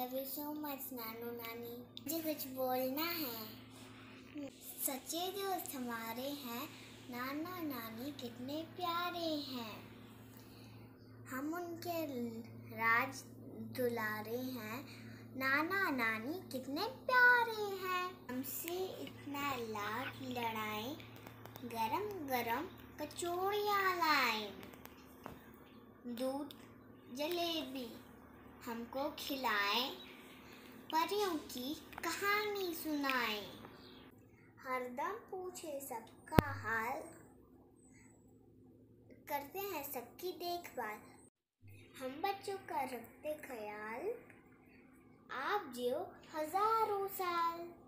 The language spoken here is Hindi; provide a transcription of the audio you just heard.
लव यू सो मच नानू नानी। मुझे कुछ बोलना है। सच्चे दोस्त हमारे हैं, नाना नानी कितने प्यारे हैं। हम उनके राज दुलारे हैं, नाना नानी कितने प्यारे हैं। हमसे इतना लाड लड़ाए, गरम गरम कचौड़ियाँ लाए, दूध जलेबी हमको खिलाए, परियों की कहानी सुनाए। हरदम पूछे सबका हाल, करते हैं सबकी देखभाल। हम बच्चों का रखते ख्याल, आप जियो हजारों साल।